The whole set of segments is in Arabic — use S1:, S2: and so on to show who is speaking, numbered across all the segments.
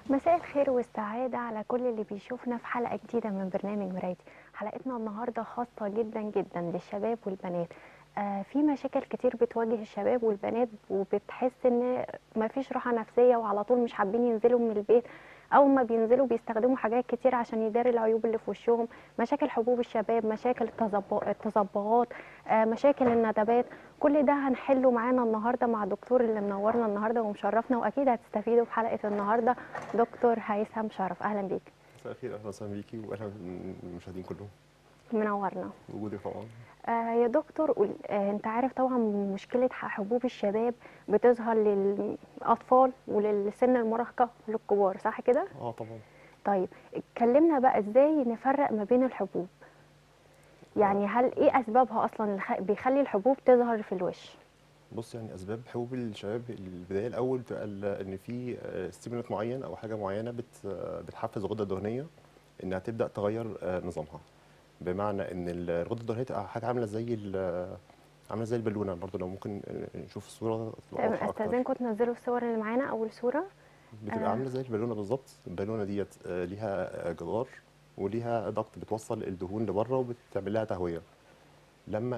S1: مساء الخير والسعادة على كل اللي بيشوفنا في حلقة جديدة من برنامج مرايتي. حلقتنا النهاردة خاصة جدا جدا للشباب والبنات. في مشاكل كتير بتواجه الشباب والبنات وبتحس ان مفيش راحة نفسية وعلى طول مش حابين ينزلوا من البيت. اول ما بينزلوا بيستخدموا حاجات كتير عشان يداري العيوب اللي في وشهم. مشاكل حبوب الشباب، مشاكل التصبغات، مشاكل الندبات. كل ده هنحله معانا النهارده مع دكتور اللي منورنا النهارده ومشرفنا، واكيد هتستفيدوا في حلقة النهارده. دكتور هيثم شرف، اهلا بيك.
S2: مساء الخير، اهلا وسهلا بيكي واهلا بالمشاهدين كلهم.
S1: منورنا.
S2: وجودي طبعا.
S1: يا دكتور قول، انت عارف طبعا مشكله حبوب الشباب بتظهر للاطفال وللسن المراهقه للكبار، صح كده؟
S2: اه طبعا.
S1: طيب، اتكلمنا بقى ازاي نفرق ما بين الحبوب.
S2: آه
S1: يعني هل ايه اسبابها اصلا اللي بيخلي الحبوب تظهر في الوش؟
S2: بص، يعني اسباب حبوب الشباب البدايه الاول بتبقى ان في ستيمولات معين او حاجه معينه بتحفز الغده الدهنيه انها تبدا تغير نظامها. بمعنى ان الغده الدهنيه تبقى حاجه عامله زي البالونه. برضو لو ممكن نشوف الصوره تبقى
S1: تمام،
S2: واضحه اكتر.
S1: استاذنكم تنزلوا الصور اللي معانا. اول صوره.
S2: بتبقى عامله زي البالونه بالظبط. البالونه ديت ليها جدار وليها ضغط بتوصل الدهون لبره وبتعمل لها تهويه. لما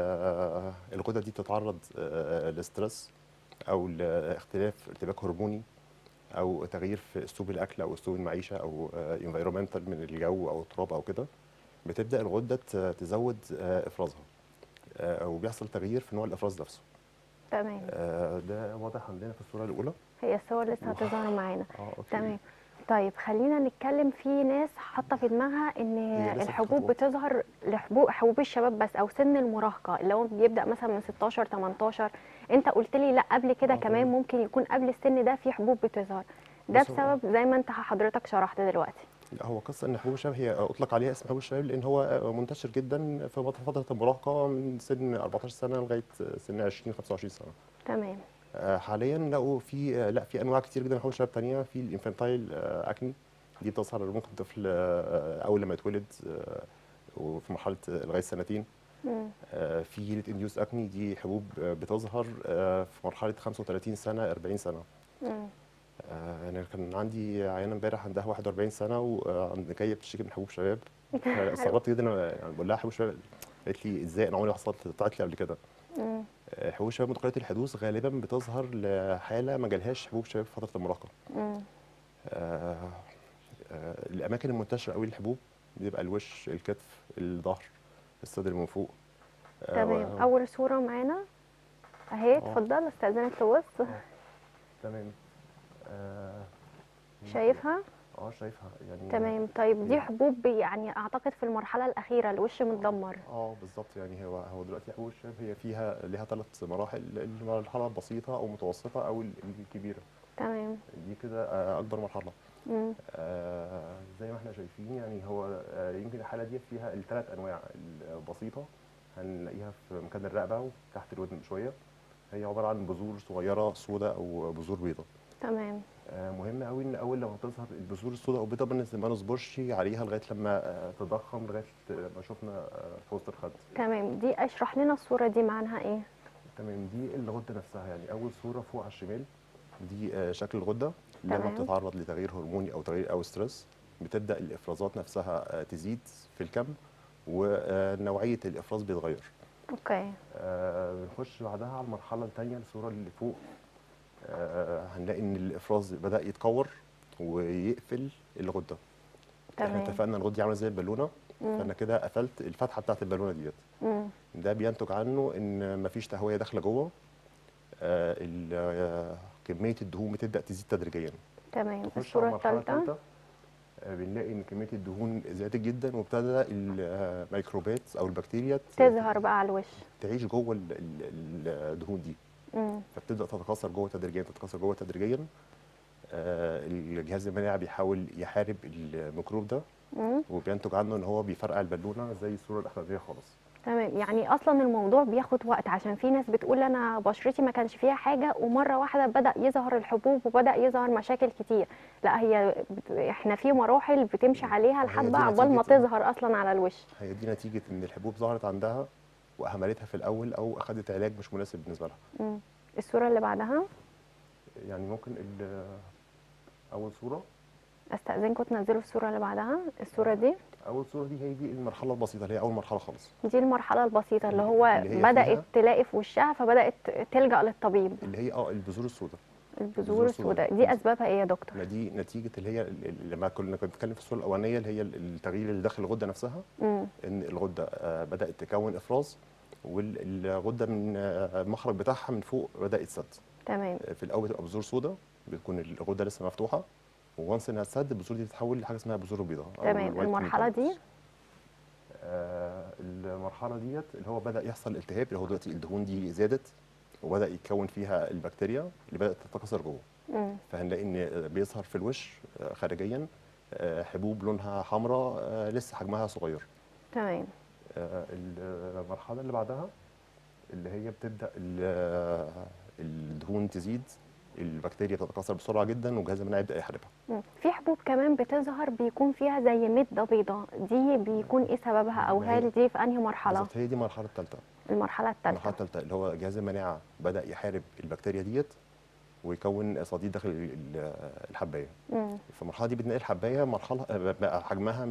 S2: الغدة دي تتعرض لستريس او لاختلاف ارتباك هرموني او تغيير في اسلوب الاكل او اسلوب المعيشه او انفيرومنتال من الجو او التراب او كده، بتبدا الغده تزود افرازها، او بيحصل تغيير في نوع الافراز نفسه.
S1: تمام.
S2: ده واضح عندنا في الصوره الاولى.
S1: هي الصور لسه هتظهر معانا.
S2: اوكي.
S1: تمام. طيب خلينا نتكلم. في ناس حاطه في دماغها ان
S2: هي لسه في
S1: الحبوب
S2: خطوات.
S1: بتظهر حبوب الشباب بس، او سن المراهقه اللي هو بيبدا مثلا من 16 18. انت قلت لي لا، قبل كده كمان
S2: تمام.
S1: ممكن يكون قبل السن ده في حبوب بتظهر. ده
S2: بص هو،
S1: بسبب زي ما انت حضرتك شرحت دلوقتي.
S2: لا هو قصة ان حبوب الشباب هي اطلق عليها اسم حبوب الشباب لان هو منتشر جدا في فترة المراهقة من سن 14 سنة لغاية سن 20 25 سنة.
S1: تمام.
S2: حاليا لقوا في لا في انواع كتير جدا من حبوب الشباب تانية. في الانفانتايل اكني، دي بتظهر ممكن طفل اول لما يتولد وفي مرحلة لغاية سنتين.
S1: مم.
S2: في ليت انديوس اكني، دي حبوب بتظهر في مرحلة 35 سنة 40 سنة.
S1: مم.
S2: انا كان عندي عيانه امبارح عندها 41 سنه جايه بتشتكي من حبوب شباب. فاستغربت جدا. أنا يعني بقول لها حبوب شباب، قالت لي ازاي؟ انا عمري ما حصلت طلعت لي قبل كده.
S1: مم.
S2: حبوب الشباب متقلده الحدوث غالبا بتظهر لحاله ما جالهاش حبوب شباب في فتره المراهقه.
S1: مم.
S2: آه، الاماكن المنتشره قوي للحبوب بيبقى الوش، الكتف، الظهر، الصدر من فوق.
S1: تمام. اول صوره معانا اهي،
S2: اه
S1: اتفضل استاذنك تبص.
S2: تمام. آه، ممكن.
S1: شايفها؟
S2: شايفها يعني.
S1: تمام. طيب دي
S2: هي
S1: حبوب يعني اعتقد في المرحله الاخيره الوش متدمر.
S2: بالظبط. يعني هو دلوقتي حبوب الشباب هي ليها 3 مراحل. المرحله البسيطه او المتوسطه او الكبيره.
S1: تمام.
S2: دي كده اكبر مرحله.
S1: مم.
S2: زي ما احنا شايفين، يعني هو يمكن الحاله دي فيها ال3 انواع. البسيطه هنلاقيها في مكان الرقبه وتحت الودن شويه. هي عباره عن بذور صغيره سوداء او بذور بيضاء.
S1: تمام.
S2: مهم قوي ان اول لما تظهر البذور السوداء او البيضاء ما نصبرش عليها لغايه لما تضخم لغايه ما شفنا في وسط الخد.
S1: تمام. دي اشرح لنا الصورة دي معناها ايه؟
S2: تمام. دي الغده نفسها. يعني اول صوره فوق على الشمال دي شكل الغده. لما
S1: تمام.
S2: بتتعرض لتغيير هرموني او تغيير او ستريس بتبدا الافرازات نفسها تزيد في الكم، ونوعيه الافراز بيتغير.
S1: اوكي.
S2: بنخش بعدها على المرحله الثانيه، الصوره اللي فوق. هنلاقي ان الافراز بدا يتكور ويقفل الغده. احنا
S1: تمام.
S2: اتفقنا الغده دي عامله زي البالونه.
S1: مم.
S2: فانا كده قفلت الفتحه بتاعت البالونه ديت.
S1: مم.
S2: ده بينتج عنه ان مفيش تهويه داخله جوه. كميه الدهون بتبدا تزيد تدريجيا.
S1: تمام.
S2: تخش على
S1: الصورة
S2: المرحله
S1: الثالثة.
S2: الثالثه. بنلاقي ان كميه الدهون زادت جدا وابتدى الميكروبات او البكتيريا
S1: تظهر بقى على الوش.
S2: تعيش جوه الدهون دي.
S1: مم.
S2: فبتبدا تتكاثر جوه تدريجيا تتكاثر جوه تدريجيا. الجهاز المناعي بيحاول يحارب الميكروب ده،
S1: مم.
S2: وبينتج عنه ان هو بيفرقع البالونه زي الصوره الاخرانيه خالص.
S1: تمام. يعني اصلا الموضوع بياخد وقت، عشان في ناس بتقول انا بشرتي ما كانش فيها حاجة ومرة واحدة بدأ يظهر الحبوب وبدأ يظهر مشاكل كتير. لا، احنا في مراحل بتمشي عليها
S2: هي
S1: لحد
S2: دي
S1: عقبال ما
S2: نتيجه
S1: تظهر اصلا على الوش.
S2: هي دي نتيجه ان الحبوب ظهرت عندها واهملتها في الاول او اخذت علاج مش مناسب بالنسبه لها.
S1: مم. الصورة اللي بعدها.
S2: يعني ممكن اول صوره.
S1: استاذنكم تنزلوا الصوره اللي بعدها، الصوره دي.
S2: اول صوره دي هي دي المرحله البسيطه اللي هي اول مرحله خالص،
S1: دي المرحله البسيطه اللي هو
S2: اللي هي
S1: بدات
S2: فيها
S1: تلاقي في وشها فبدات تلجا للطبيب.
S2: اللي هي البذور السوداء.
S1: البذور السوداء دي اسبابها ايه يا دكتور؟
S2: ما دي نتيجه اللي هي لما كنا بنتكلم في الصوره الاولانيه اللي هي التغيير اللي داخل الغده نفسها. ان الغده بدات تكون افراز، والغده من المخرج بتاعها من فوق بدا يتسد.
S1: تمام.
S2: في الاول بتبقى بذور سوداء، بتكون الغده لسه مفتوحه، وانس انها تسد البذور دي تتحول لحاجه اسمها بذور بيضاء.
S1: تمام. المرحله دي
S2: المرحله ديت اللي هو بدا يحصل التهاب، اللي هو دلوقتي الدهون دي زادت وبدا يتكون فيها البكتيريا اللي بدات تتكاثر جوه. فهنلاقي ان بيظهر في الوش خارجيا حبوب لونها حمراء لسه حجمها صغير.
S1: تمام.
S2: المرحله اللي بعدها اللي هي بتبدا الدهون تزيد، البكتيريا بتتكاثر بسرعه جدا والجهاز المناعي يبدا يحاربها.
S1: في حبوب كمان بتظهر بيكون فيها زي مده بيضاء، دي بيكون ايه سببها او هل دي في انهي مرحله؟
S2: بالظبط، هي دي المرحله الثالثه.
S1: المرحله الثالثه
S2: اللي هو جهاز المناعه بدا يحارب البكتيريا ديت ويكون صديد داخل الحبايه. في المرحله دي بنلاقي الحبايه مرحله بقى حجمها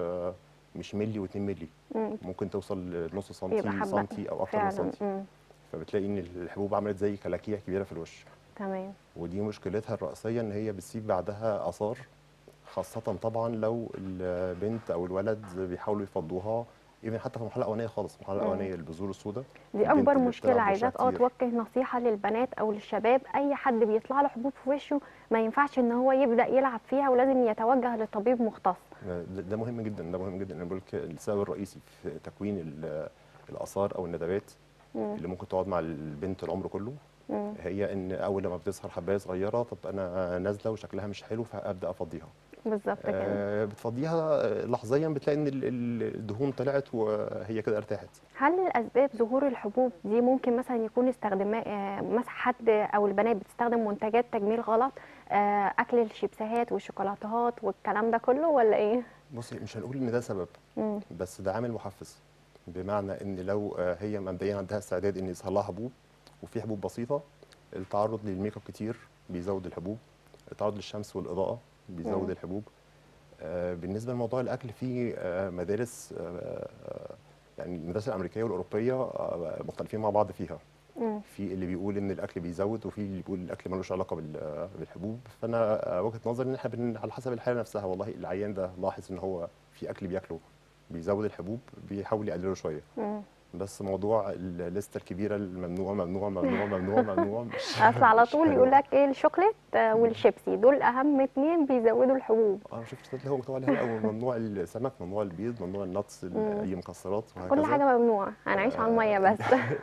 S2: مش ملي و2 ملي، ممكن توصل لنص سنتي او اكتر من سنتي. فبتلاقي ان الحبوب عملت زي كلاكيع كبيره في الوش.
S1: تمام.
S2: ودي مشكلتها الرئيسيه ان هي بتسيب بعدها اثار، خاصه طبعا لو البنت او الولد بيحاولوا يفضوها. حتى في المرحله الاولانيه خالص، المرحله الاولانيه البذور السوداء
S1: دي اكبر مشكله. عايزاك توجه نصيحه للبنات او للشباب، اي حد بيطلع له حبوب في وشه ما ينفعش ان هو يبدا يلعب فيها ولازم يتوجه لطبيب مختص.
S2: ده مهم جدا، ده مهم جدا. انا بقول لك السبب الرئيسي في تكوين الاثار او الندبات اللي ممكن تقعد مع البنت العمر كله هي ان اول لما بتظهر حبايه صغيره، طب انا نازله وشكلها مش حلو فابدا افضيها.
S1: بالظبط كده.
S2: بتفضيها لحظيا بتلاقي ان الدهون طلعت وهي كده ارتاحت.
S1: هل الاسباب ظهور الحبوب دي ممكن مثلا يكون مثلا حد او البنات بتستخدم منتجات تجميل غلط، اكل الشيبسات والشوكولاتات والكلام ده كله، ولا ايه؟
S2: بصي، مش هنقول ان ده سبب، بس ده عامل محفز. بمعنى ان لو هي مبدئيا عندها استعداد ان يظهر لها حبوب وفي حبوب بسيطه، التعرض للميك اب كتير بيزود الحبوب، التعرض للشمس والاضاءه بيزود الحبوب. بالنسبه لموضوع الاكل، في مدارس يعني المدارس الامريكيه والاوروبيه مختلفين مع بعض فيها. في اللي بيقول ان الاكل بيزود، وفي اللي بيقول الاكل ملوش علاقه بالحبوب. فانا وجهه نظري ان احنا على حسب الحاله نفسها. والله العيان ده لاحظ ان هو في اكل بياكله بيزود الحبوب، بيحاول يقلله شويه. بس موضوع الليسته الكبيره الممنوع ممنوع ممنوع ممنوع ممنوع
S1: اصل على طول يقول لك ايه، الشوكليت والشيبسي دول اهم اتنين بيزودوا الحبوب.
S2: انا شفت اللي هو مكتوب عليها الاول ممنوع السمك، ممنوع البيض، ممنوع النتس، اي مكسرات وهكذا.
S1: كل حاجه ممنوعه، هنعيش على الميه بس.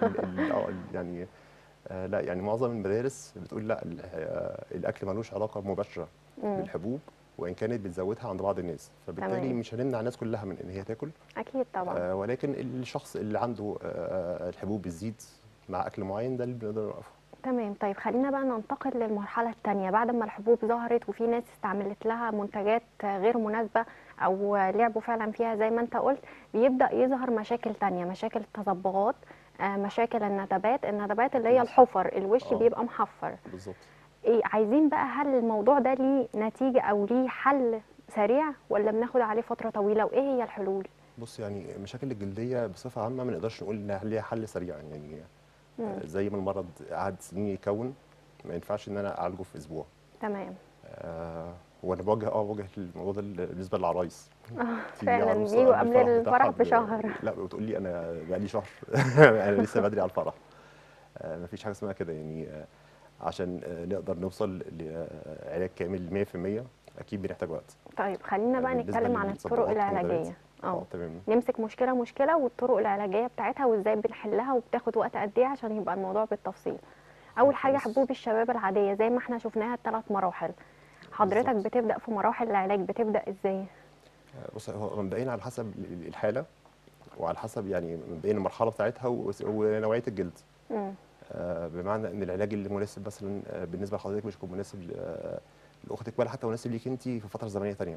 S2: يعني لا، يعني معظم المدارس بتقول لا، الاكل ملوش علاقه مباشره بالحبوب، وان كانت بتزودها عند بعض الناس. فبالتالي
S1: تمام.
S2: مش هنمنع الناس كلها من ان هي تاكل.
S1: اكيد طبعا.
S2: ولكن الشخص اللي عنده الحبوب بتزيد مع اكل معين ده اللي بنقدر نوقفه.
S1: تمام. طيب خلينا بقى ننتقل للمرحله الثانيه بعد ما الحبوب ظهرت وفي ناس استعملت لها منتجات غير مناسبه او لعبوا فعلا فيها زي ما انت قلت، بيبدا يظهر مشاكل ثانيه، مشاكل التصبغات، مشاكل الندبات اللي هي الحفر، الوش بيبقى محفر.
S2: بالظبط.
S1: ايه عايزين بقى، هل الموضوع ده ليه نتيجه او ليه حل سريع ولا بناخد عليه فتره طويله، وايه هي الحلول؟
S2: بص، يعني مشاكل الجلديه بصفه عامه ما نقدرش نقول ان ليها حل سريع. يعني زي ما المرض قعد سنين يكون، ما ينفعش ان انا اعالجه في اسبوع.
S1: تمام.
S2: وانا بوجه الموضوع ده بالنسبه للعرايس.
S1: فعلا بيجوا قبل الفرح بشهر.
S2: لا، بتقول لي انا بقالي شهر انا لسه بدري على الفرح. ما فيش حاجه اسمها كده. يعني عشان نقدر نوصل لعلاج كامل 100% اكيد بنحتاج وقت.
S1: طيب خلينا بقى نتكلم عن الطرق العلاجيه.
S2: تمام.
S1: نمسك مشكله والطرق العلاجيه بتاعتها وازاي بنحلها وبتاخد وقت قد ايه عشان يبقى الموضوع بالتفصيل. اول حاجه حبوب الشباب العاديه زي ما احنا شفناها ال3 مراحل، حضرتك بتبدا في مراحل العلاج بتبدا ازاي؟
S2: بص، هو مبدئيا على حسب الحاله وعلى حسب يعني مبدئيا المرحله بتاعتها ونوعيه الجلد. بمعنى ان العلاج اللي مناسب مثلا بالنسبه لحضرتك مش هيكون مناسب لاختك ولا حتى مناسب ليك انت في فتره زمنيه ثانيه.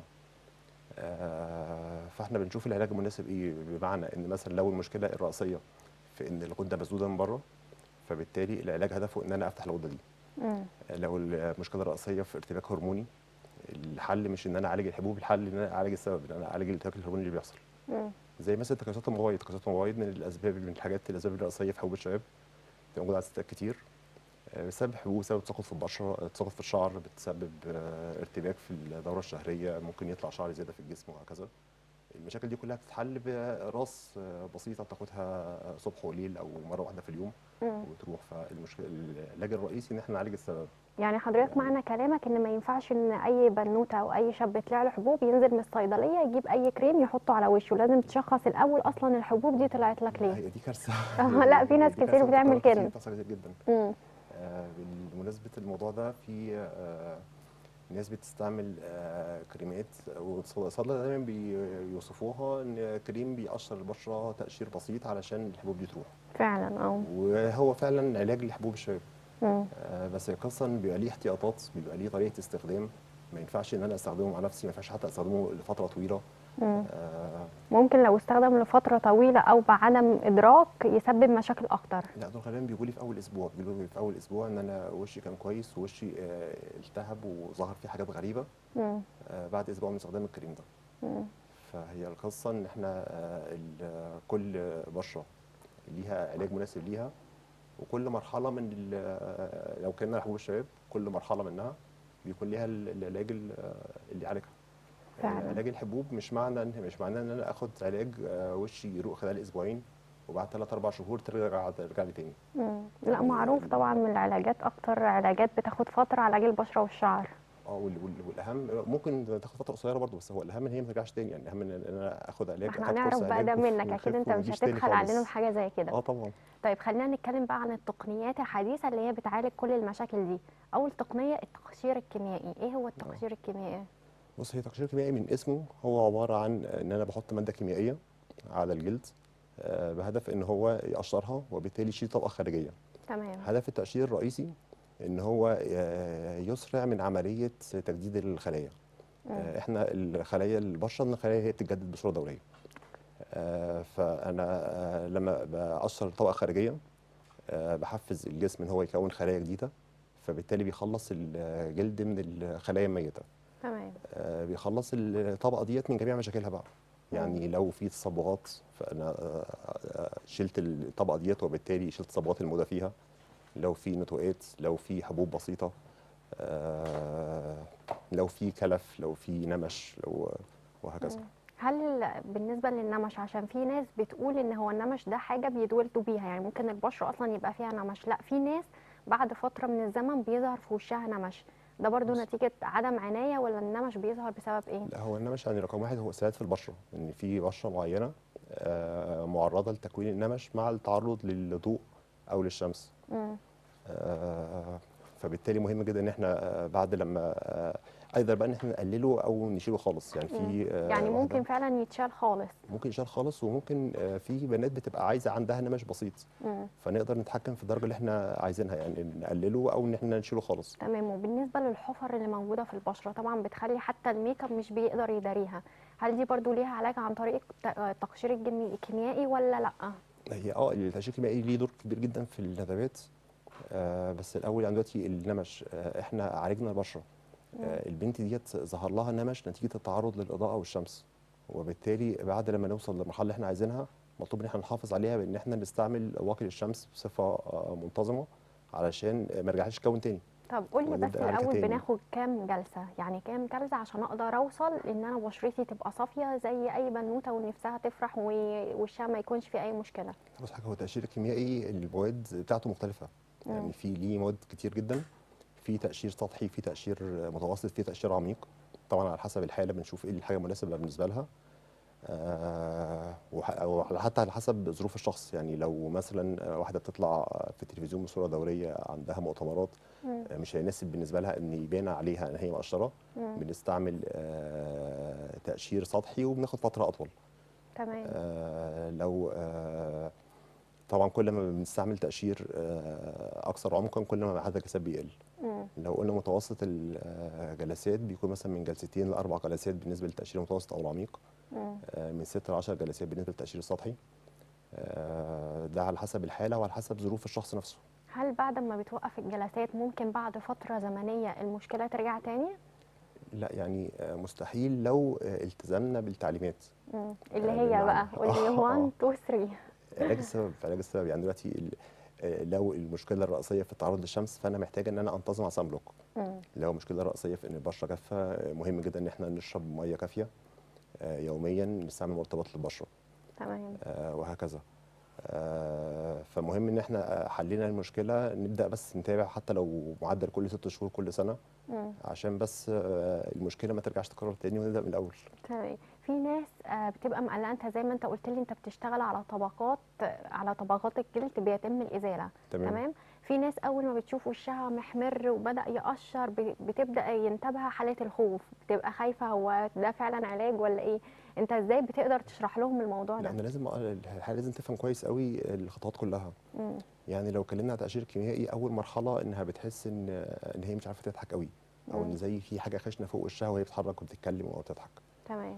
S2: فاحنا بنشوف العلاج المناسب ايه. بمعنى ان مثلا لو المشكله الرئيسيه في ان الغده مسدوده من بره، فبالتالي العلاج هدفه ان انا افتح الغده دي. لو المشكله الرئيسيه في ارتباك هرموني، الحل مش ان انا اعالج الحبوب، الحل ان انا اعالج السبب، ان انا اعالج الارتباك الهرموني اللي بيحصل.
S1: مم.
S2: زي مثلا تكيسات المبايض. تكيسات المبايض من الاسباب، من الاسباب الرئيسيه في حبوب الشباب، بتبقى موجوده عند الستات كتير. بسبب حبوب، بسبب تساقط في البشره، تساقط في الشعر، بتسبب ارتباك في الدوره الشهريه، ممكن يطلع شعر زياده في الجسم وهكذا. المشاكل دي كلها بتتحل براس بسيطه بتاخدها صبح وليل او مره واحده في اليوم
S1: مم.
S2: وبتروح. فالمشكله العلاج الرئيسي ان احنا نعالج السبب.
S1: يعني حضرتك
S2: يعني
S1: معنى كلامك ان ما ينفعش ان اي بنوته او اي شاب طلع له حبوب ينزل من الصيدليه يجيب اي كريم يحطه على وشه، لازم تشخص الاول اصلا الحبوب دي طلعت لك
S2: لا،
S1: ليه.
S2: هي دي كارثه.
S1: لا، في ناس
S2: دي
S1: كتير
S2: كارثه
S1: بتعمل
S2: بتتكرر كتير،
S1: كده.
S2: بتحصل كتير جدا.
S1: مم.
S2: بمناسبه الموضوع ده، في ناس بتستعمل كريمات، والصيدلة دايما بيوصفوها ان كريم بيقشر البشره تقشير بسيط علشان الحبوب دي تروح.
S1: فعلا اه.
S2: وهو فعلا علاج لحبوب الشباب.
S1: مم.
S2: بس القصه ان بيبقى ليه احتياطات، بيبقى ليه طريقه استخدام. ما ينفعش ان انا استخدمه مع نفسي، ما ينفعش حتى استخدمه لفتره طويله.
S1: مم.
S2: آه،
S1: ممكن لو استخدم لفتره طويله او بعدم ادراك يسبب مشاكل اكتر.
S2: لا، دول غالبا بيجوا لي في اول اسبوع، بيقولوا لي في اول اسبوع ان انا وشي كان كويس، ووشي التهب وظهر فيه حاجات غريبه
S1: مم.
S2: بعد اسبوع من استخدام الكريم ده.
S1: مم.
S2: فهي القصه ان احنا كل بشره ليها علاج مناسب ليها، وكل مرحله من لو كنا حبوب الشباب، كل مرحله منها بيكون ليها العلاج اللي يعالجها.
S1: فعلا.
S2: علاج الحبوب مش معناه ان انا اخد علاج وشي يروق خلال اسبوعين وبعد 3 4 شهور ترجع لي تاني.
S1: مم. لا،
S2: يعني
S1: معروف طبعا من العلاجات، اكتر علاجات بتاخد فتره علاج البشره والشعر.
S2: والاهم ممكن تاخد فتره قصيره برضه، بس هو الاهم ان هي ما ترجعش تاني. يعني الاهم ان انا اخد
S1: ما
S2: علاج،
S1: احنا
S2: اخد
S1: هنعرف
S2: كورس
S1: بقى
S2: علاج
S1: ده منك، اكيد
S2: ويخف
S1: انت
S2: وما
S1: مش
S2: يجيش تاني
S1: هتبخل علينا
S2: خالص.
S1: بحاجه زي كده.
S2: اه طبعا.
S1: طيب خلينا نتكلم بقى عن التقنيات الحديثة اللي هي بتعالج كل المشاكل دي. أول تقنية التقشير الكيميائي، إيه هو
S2: اه
S1: التقشير الكيميائي؟
S2: بص، هي تقشير كيميائي من اسمه، هو عباره عن ان انا بحط ماده كيميائيه على الجلد بهدف ان هو يقشرها وبالتالي يشيل طبقه خارجيه.
S1: تمام.
S2: هدف التقشير الرئيسي ان هو يسرع من عمليه تجديد الخلايا.
S1: مم.
S2: احنا الخلايا البشره من الخلايا هي بتتجدد بصوره دوريه. فانا لما بقشر طبقه خارجيه بحفز الجسم ان هو يكون خلايا جديده، فبالتالي بيخلص الجلد من الخلايا الميته.
S1: تمام.
S2: بيخلص الطبقه ديت من جميع مشاكلها بقى.
S1: مم.
S2: يعني لو في تصبغات فانا شلت الطبقه ديت وبالتالي شلت التصبغات الموجوده فيها. لو في نتوءات، لو في حبوب بسيطه، آه، لو في كلف، لو في نمش، وهكذا.
S1: مم. هل بالنسبة للنمش، عشان في ناس بتقول إن هو النمش ده حاجة بيتولدوا بيها، يعني ممكن البشرة أصلا يبقى فيها نمش، لا في ناس بعد فترة من الزمن بيظهر في وشها نمش، ده برضو
S2: بص،
S1: نتيجة عدم عناية ولا النمش بيظهر بسبب إيه؟
S2: لا، هو النمش يعني رقم واحد هو ساعات في البشره، ان في بشره معينه معرضه لتكوين النمش مع التعرض للضوء او للشمس.
S1: مم.
S2: آه، فبالتالي مهم جدا ان احنا بعد لما ايضا بقى ان احنا نقلله او نشيله خالص. يعني
S1: مم.
S2: في
S1: يعني
S2: واحده
S1: ممكن فعلا يتشال خالص.
S2: ممكن يشال خالص، وممكن في بنات بتبقى عايزه عندها نمش بسيط،
S1: مم.
S2: فنقدر نتحكم في الدرجه اللي احنا عايزينها، يعني نقلله او ان احنا نشيله خالص.
S1: تمام. وبالنسبة للحفر اللي موجودة في البشرة طبعا بتخلي حتى الميك اب مش بيقدر يداريها، هل دي برضو ليها علاج عن طريق التقشير الكيميائي ولا لأ؟
S2: هي التقشير الكيميائي ليه دور كبير جدا في الندبات. بس الاول يعني دلوقتي النمش احنا عالجنا البشره.
S1: مم.
S2: البنت ديت ظهر لها نمش نتيجه التعرض للاضاءه والشمس، وبالتالي بعد لما نوصل للمرحله اللي احنا عايزينها مطلوب ان احنا نحافظ عليها بان احنا نستعمل واقي الشمس بصفه منتظمه علشان ما يرجعش يتكون تاني
S1: طب قولي بس
S2: ونبدا نعالجها
S1: الأول
S2: تاني.
S1: بناخد كام جلسة، يعني كام جلسة عشان أقدر أوصل إن أنا بشرتي تبقى صافية زي أي بنوتة ونفسها تفرح ووشها ما يكونش فيه أي مشكلة؟
S2: بص حاجه، هو التقشير الكيميائي المواد بتاعته مختلفه.
S1: مم.
S2: يعني في ليه مواد كتير جدا، في تقشير سطحي، في تقشير متوسط، في تقشير عميق. طبعا على حسب الحاله بنشوف ايه الحاجه المناسبه بالنسبه لها. وحتى على حسب ظروف الشخص. يعني لو مثلا واحده بتطلع في التلفزيون بصوره دوريه، عندها مؤتمرات،
S1: مم.
S2: مش هيناسب بالنسبه لها ان يبان عليها ان هي مقشره،
S1: مم.
S2: بنستعمل تقشير سطحي وبناخد فتره اطول.
S1: تمام.
S2: لو طبعا كل ما بنستعمل تقشير اكثر عمقا كل ما عدد الجلسات بيقل.
S1: مم.
S2: لو قلنا متوسط الجلسات بيكون مثلا من جلستين لاربع جلسات بالنسبه للتقشير المتوسط او العميق،
S1: مم.
S2: من 6 ل 10 جلسات بالنسبه للتقشير السطحي. ده على حسب الحاله وعلى حسب ظروف الشخص نفسه.
S1: هل بعد ما بتوقف الجلسات ممكن بعد فترة زمنية المشكلة ترجع تاني؟
S2: لا يعني مستحيل لو التزمنا بالتعليمات.
S1: اللي هي
S2: بمعنى
S1: بقى قولي 1 2 3.
S2: علاج السبب يعني دلوقتي لو المشكله الرئيسيه في التعرض للشمس، فانا محتاج ان انا انتظم على سان بلوك.
S1: امم.
S2: لو المشكله الرئيسيه في ان البشره جافه، مهم جدا ان احنا نشرب ميه كافيه يوميا، نستعمل مرطبات للبشره
S1: تمام.
S2: وهكذا. فمهم ان احنا حلينا المشكله نبدا بس نتابع، حتى لو معدل كل 6 شهور كل سنه،
S1: امم.
S2: عشان بس المشكله ما ترجعش تكرر تاني ونبدا من الاول.
S1: تمام. في ناس بتبقى مقلقه، انت زي ما انت قلت لي انت بتشتغل على طبقات، على طبقات الجلد بيتم الازاله.
S2: تمام.
S1: تمام. في ناس اول ما بتشوف وشها محمر وبدا يقشر بتبدا ينتابها حاله الخوف، بتبقى خايفه هو ده فعلا علاج ولا ايه؟ انت ازاي بتقدر تشرح لهم الموضوع ده؟
S2: لان لازم الحاله لازم تفهم كويس قوي الخطوات كلها.
S1: امم.
S2: يعني لو اتكلمنا على التقشير الكيميائي، اول مرحله انها بتحس ان هي مش عارفه تضحك قوي، او ان زي في حاجه خشنه فوق وشها وهي بتتحرك وبتتكلم او بتضحك.
S1: تمام.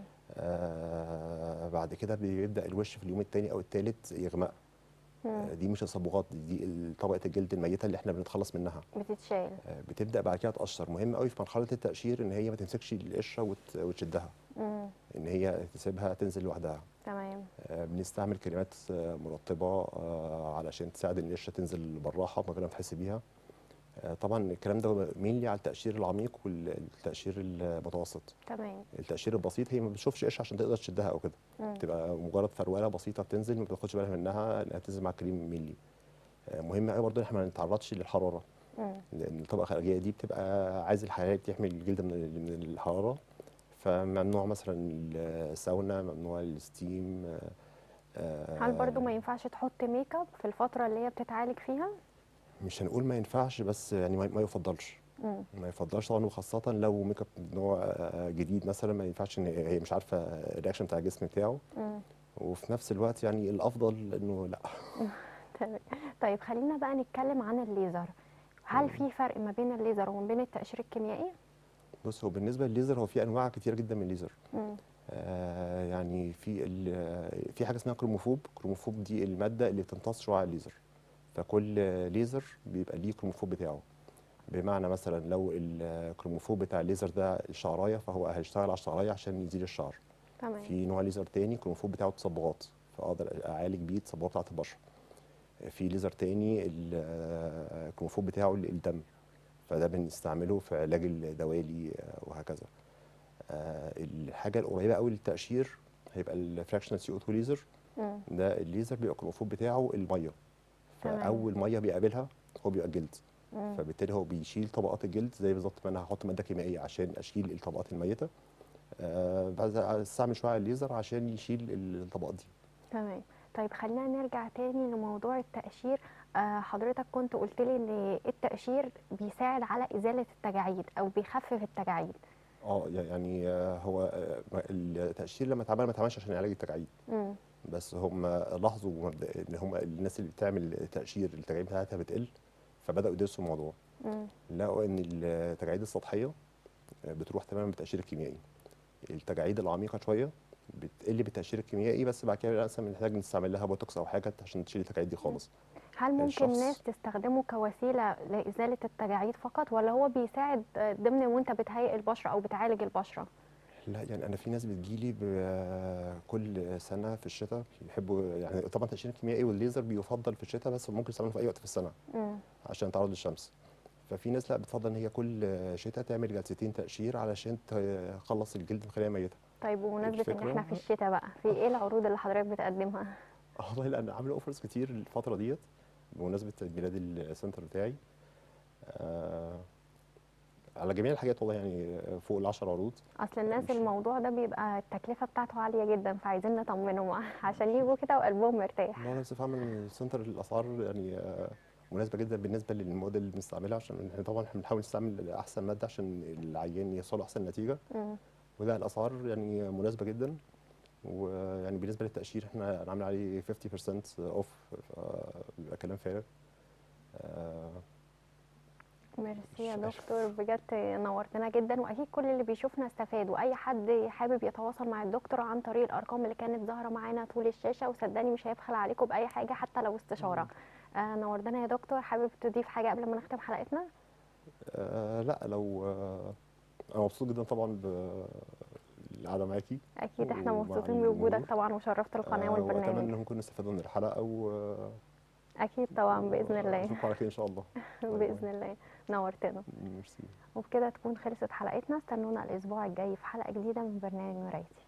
S2: بعد كده بيبدا الوش في اليوم الثاني او الثالث يغمق.
S1: امم.
S2: دي مش الصبغات، دي طبقه الجلد الميته اللي احنا بنتخلص منها.
S1: بتتشال.
S2: بتبدا بعد كده تقشر. مهم قوي في مرحله التقشير ان هي ما تمسكش القشره وتشدها،
S1: امم.
S2: ان هي تسيبها تنزل لوحدها.
S1: تمام.
S2: بنستعمل كريمات مرطبه علشان تساعد ان القشره تنزل بالراحه من غير ما تحس بيها. طبعا الكلام ده مينلي على التقشير العميق والتقشير المتوسط.
S1: تمام.
S2: التقشير البسيط هي ما بتشوفش قشره عشان تقدر تشدها او كده،
S1: امم.
S2: بتبقى مجرد فروله بسيطه بتنزل، ما بتاخدش بالها منها انها تنزل مع الكريم مينلي. مهم قوي برضه ان احنا ما نتعرضش للحراره،
S1: امم.
S2: لان الطبقه الخارجيه دي بتبقى عايز الحراره تحمي الجلد من الحراره. فممنوع مثلا الساونا، ممنوع الستيم.
S1: هل برضو
S2: آه،
S1: ما ينفعش تحط ميك اب في الفتره اللي هي بتتعالج فيها؟
S2: مش هنقول ما ينفعش، بس يعني ما يفضلش.
S1: امم.
S2: ما يفضلش طبعا، وخاصة لو ميك اب نوع جديد مثلا، ما ينفعش ان هي مش عارفة الرياكشن بتاع الجسم بتاعه.
S1: امم.
S2: وفي نفس الوقت يعني الافضل انه لا.
S1: تمام. طيب خلينا بقى نتكلم عن الليزر. هل في فرق ما بين الليزر وما بين التقشير الكيميائي؟
S2: بص، هو بالنسبة للليزر هو في انواع كتير جدا من الليزر.
S1: امم.
S2: يعني في حاجة اسمها كروموفوب. كروموفوب دي المادة اللي بتمتص شعاع الليزر. فكل ليزر بيبقى ليه كروموفوب بتاعه. بمعنى مثلا لو الكروموفوب بتاع الليزر ده الشعرايه، فهو هيشتغل على الشعرايه عشان يزيل الشعر.
S1: تمام.
S2: في نوع ليزر تاني كروموفوب بتاعه تصبغات، فاقدر اعالج بيه التصبغات بتاعه البشره. في ليزر تاني الكروموفوب بتاعه الدم، فده بنستعمله في علاج الدوالي وهكذا. الحاجه القريبه قوي للتقشير هيبقى الفراكشنال سي او 2 ليزر.
S1: امم.
S2: ده الليزر بيبقى الكروموفوب بتاعه الميه،
S1: تمام.
S2: فاول ميه بيقابلها هو بيبقى الجلد.
S1: امم.
S2: فبالتالي هو بيشيل طبقات الجلد، زي بالظبط ما انا هحط ماده كيميائيه عشان اشيل الطبقات الميته. بعد استعمل شعاع الليزر عشان يشيل الطبقات دي.
S1: تمام. طيب خلينا نرجع تاني لموضوع التقشير. حضرتك كنت قلت لي ان التقشير بيساعد على ازاله التجاعيد او بيخفف التجاعيد.
S2: يعني هو التقشير لما اتعمل ما اتعملش عشان علاج التجاعيد.
S1: امم.
S2: بس هم لاحظوا ان هم الناس اللي بتعمل تقشير التجاعيد بتاعتها بتقل، فبداوا يدرسوا الموضوع.
S1: امم.
S2: لقوا ان التجاعيد السطحيه بتروح تماما بالتقشير الكيميائي. التجاعيد العميقه شويه بتقل بالتقشير الكيميائي، بس بعد كده مثلا بنحتاج نستعمل لها بوتوكس او حاجه عشان تشيل التجاعيد دي خالص.
S1: هل ممكن ناس
S2: الشخص
S1: تستخدمه كوسيله لازاله التجاعيد فقط، ولا هو بيساعد ضمن وانت بتهيئ البشره او بتعالج البشره؟
S2: لا يعني انا في ناس بتجيلي كل سنه في الشتاء بيحبوا، يعني طبعا التقشير الكيميائي والليزر بيفضل في الشتاء، بس ممكن يستعملوا في اي وقت في السنه
S1: امم.
S2: عشان تعرض للشمس. ففي ناس لا بتفضل ان هي كل شتاء تعمل جلستين تقشير علشان تخلص الجلد من خلايا ميته.
S1: طيب بمناسبه ان احنا في
S2: الفكره
S1: الشتاء بقى، في ايه العروض اللي حضرتك بتقدمها؟
S2: والله لا، انا عامل اوفرز كتير الفتره ديت بمناسبه ميلاد السنتر بتاعي. آه على جميع الحاجات والله، يعني فوق ال10 عروض.
S1: اصل الناس
S2: مش
S1: الموضوع ده بيبقى التكلفه بتاعته عاليه جدا، فعايزين نطمنهم عشان يجوا كده وقلبهم مرتاح.
S2: لا انا بصفه عامه السنتر الاسعار يعني مناسبه جدا بالنسبه للموديل اللي بنستعملها، عشان احنا طبعا بنحاول نستعمل احسن ماده عشان العيان يوصل له احسن نتيجه.
S1: امم.
S2: وده الاسعار يعني مناسبه جدا. ويعني بالنسبه للتاشير احنا عامل عليه 50% اوف، بيبقى كلام فارغ. آه،
S1: ميرسي
S2: مش
S1: يا
S2: عارف.
S1: دكتور، بجد نورتنا جدا، واكيد كل اللي بيشوفنا استفاد، واي حد حابب يتواصل مع الدكتور عن طريق الارقام اللي كانت ظاهره معانا طول الشاشه، وصدقني مش هيبخل عليكم باي حاجه حتى لو استشاره. نورتنا يا دكتور، حابب تضيف حاجه قبل ما نختم حلقتنا؟
S2: لا، لو انا مبسوط جدا طبعا بالقعده معاكي
S1: اكيد احنا
S2: ومع
S1: مبسوطين بوجودك
S2: الجمهور.
S1: طبعا، وشرفت القناه
S2: واتمنى
S1: والبرنامج.
S2: انهم يكونوا استفادوا من الحلقه
S1: اكيد طبعا باذن الله.
S2: واشوفكم على خير ان شاء الله. باي باي.
S1: باذن الله. نورتنا.
S2: ميرسي.
S1: وبكده تكون خلصت حلقتنا، استنونا الاسبوع الجاي في حلقه جديده من برنامج مرايتي.